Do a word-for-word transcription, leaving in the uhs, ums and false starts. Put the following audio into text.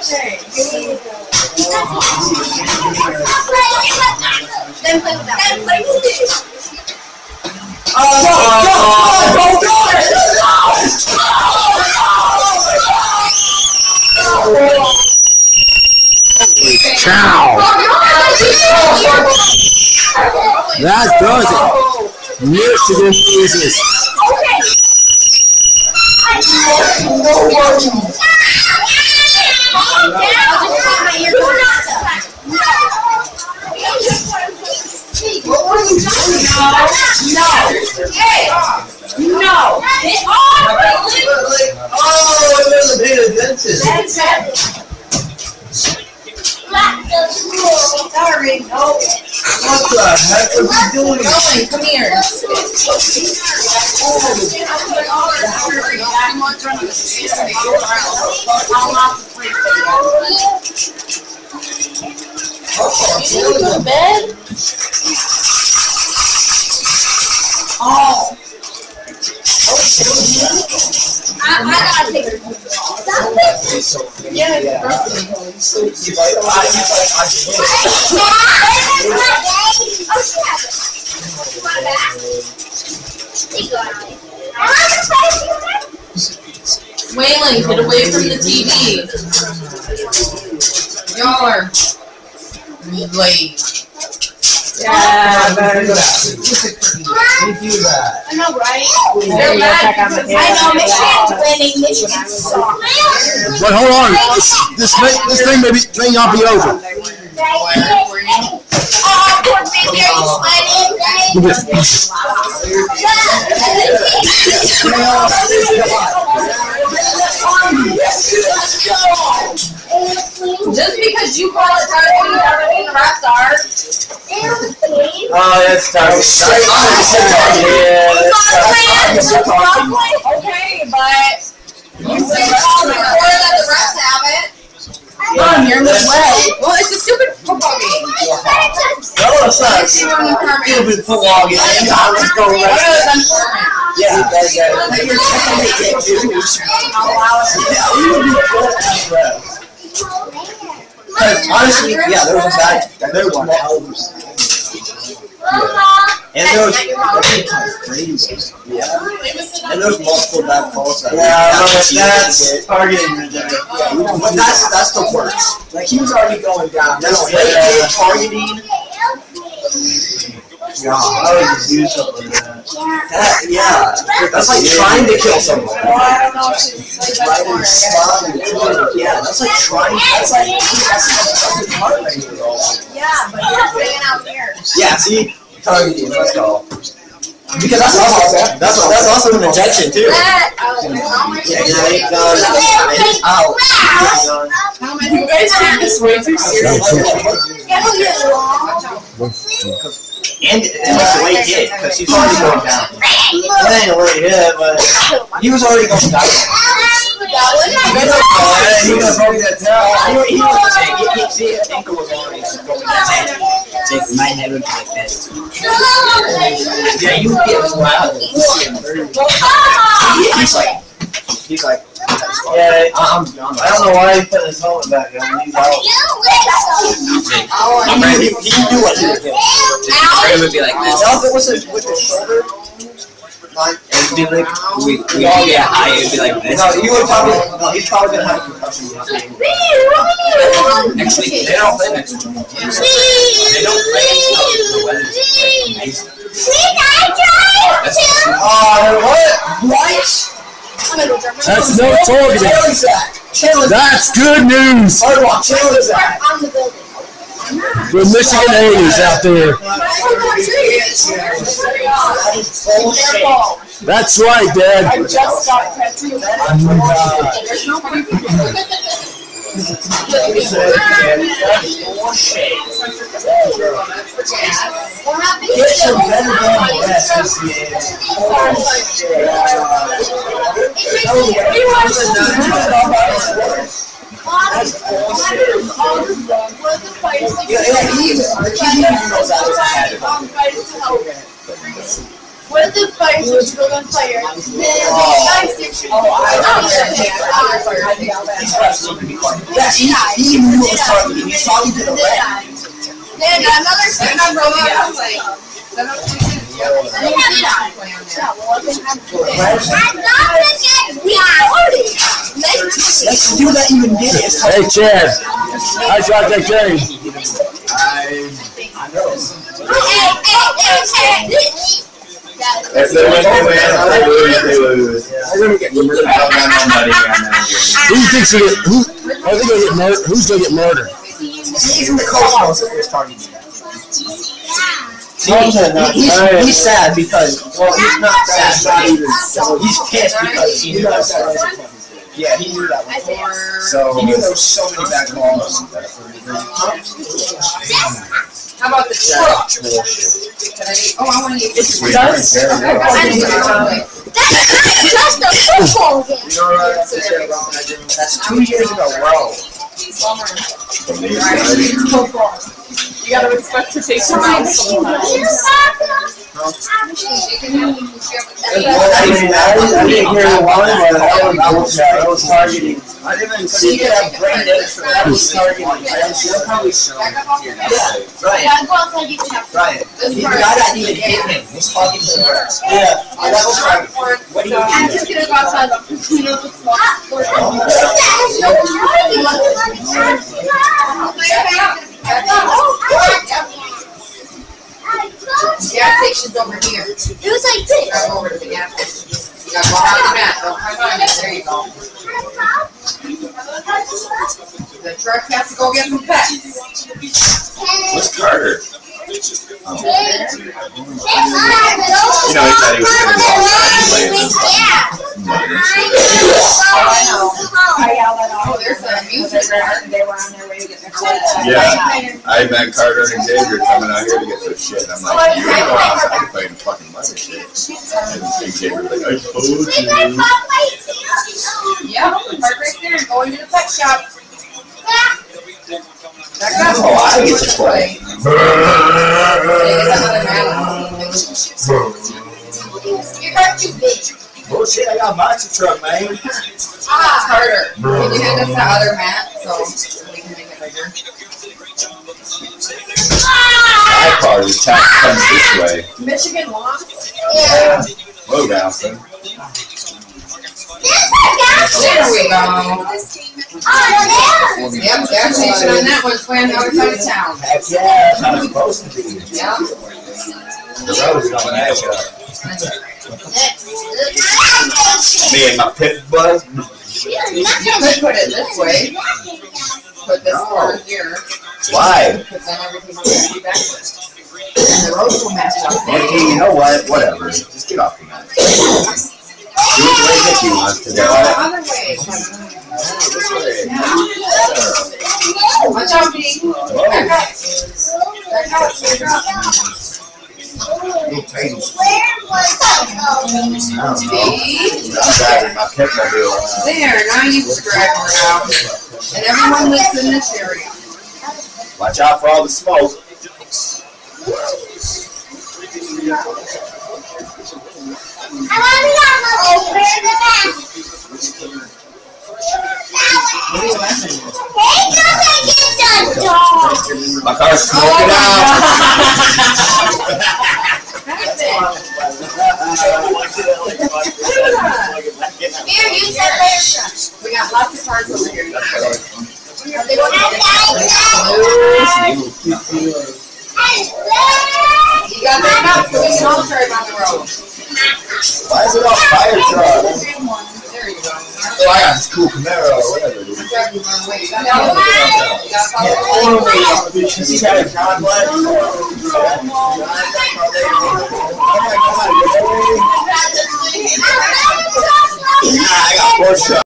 Then play with that. Then play with it. Oh, go, go, go, Cow! That does it. Michigan loses. Okay. No, no, hey, no. oh, it doesn't pay attention. That's it. Sorry, no. What the heck are we doing? Going, come here. You go to bed? Oh. I, I gotta take it. Yeah, yeah. Waylon, get away from the T V. Y'all are late. Yeah, I do that. I know, right? They're mad because I know Michigan's winning. Michigan sucks. But hold on, this this, may, this thing may, be, may not be over. Oh, poor baby, are you sweating? Just because you call it targeting doesn't mean the rest are. Oh, that's tough. Okay, but you say call it before that the rest have it. Yeah, you're in the way. Well, it's a stupid football game. No, it's not a stupid football game. I'll just go right. Yeah, that's it. Because honestly, yeah, there was a bad, there was more elders. Yeah. And there was, yeah. And there was multiple bad calls. That yeah, that's targeting right there. Yeah, but that's that's the worst. Like he was already going down. That's yeah. targeting. Yeah, I would just do something like that. That, yeah, that's like trying to kill someone. Well, I don't know if she's like that. Yeah, that's like trying. That's like that's heart rate. Yeah, but you're staying out there. Yeah, see, targeting. Let's go. Because that's also that's that's also an injection too. Yeah, you know, out. You guys take this way too seriously. And it's a late hit, because he's already going down. It ain't a late hit, but he was already going down. He was already that down. He was saying, see, his ankle was already going down. Jake, my head would be like this. Yeah, you would get wild. He's like, he's like, yeah, I'm, I don't know why he put his helmet back on. He's out. I mean, he, he knew what he was doing. It would be like this. If it was his, with his shoulder, like, it would be like, we, we all get high, it would be like this. No, you would probably, no, he's probably going to have a concussion. Actually, they don't play next week. They don't play next week. The weather's amazing. Oh, what? What? That's no targeting. That's good news for Michigan haters out there. That's right, Dad. I just got tattooed. Get some better than the rest this year. What the fire switch go on fire? Then fire switch. Oh, I Yeah, he, he knew what was talking. He was talking to the red. Then another thing I'm rolling out like. Let's do that even did it. Hey, Chad. I shot that game. I, I know. If they win, they win. If they lose, they lose. I'm gonna get murdered. I don't got no money on that game. Who thinks he get? Who? Are they gonna get murdered? Who's gonna get murdered? Even the coach knows that there's targeting. See, he's, he's sad because, well, he's not sad, he's pissed because he knew that was that. Yeah, he knew that before. So, he knew there was so many bad calls. How about the truck? Oh, I want to get this. That's just a football game. You know what I said about that? That's two years in a row. Football. You gotta expect to take some out sometimes. I didn't hear the one, but I was, I was targeting. I didn't even see that brain damage from that was targeting. You're probably so. Brian, Brian, the guy that even hit him was talking to the rest. Yeah, that was right. What do you do? I'm just gonna go outside. You know, the gas station's over here. It was like this. Go over to the gas station. You gotta go around the mat. Don't come on it. There you go. The truck has to go get some pets. What's Carter? Oh. You know, he thought he was going to go outside and play Oh, I know. Oh, there's a music bar. They were on their way to get their pets. Yeah, I met Carter and Xavier coming out here to get their shit. I'm like, you're going to go outside playing fucking mother shit. And Xavier's like, I told you. Yeah, park right there and go into the pet shop. That's Oh, I get to play. Your car's too big. Bullshit, I got a monster truck, man. Ah, Carter. Can you hand us that other mat so we can make it bigger? My car, the tap comes this way. Michigan lost? Yeah. Whoa, Dawson. There we go. Yep, gas station on that one's way on the other side of town. Heck yeah, that's how it's supposed to be. Yeah. The road's going back up. Me and my pit buzz. You could put it this way. Put this part here. Why? Because then everything will be backwards. And the roads will match up. Okay, you know what? Whatever. Just get off the mat. Do it the way Mickey wants to do The it. other way. Watch out, Pete. Back up. Back up. Back up. Pete. My pit mobile. There, now you can drag her out. And everyone lives in this area. Watch out for all the smoke. My car's smoking out. Here, you said there. We got lots of cars over here. Are they going to You got their mouth, so we can all drive on the road. Why is it all fire truck? There you go. Oh, I got this cool Camaro or whatever it is. I'm driving the wrong way. You got the other way. She's got a John Black. I got four shots.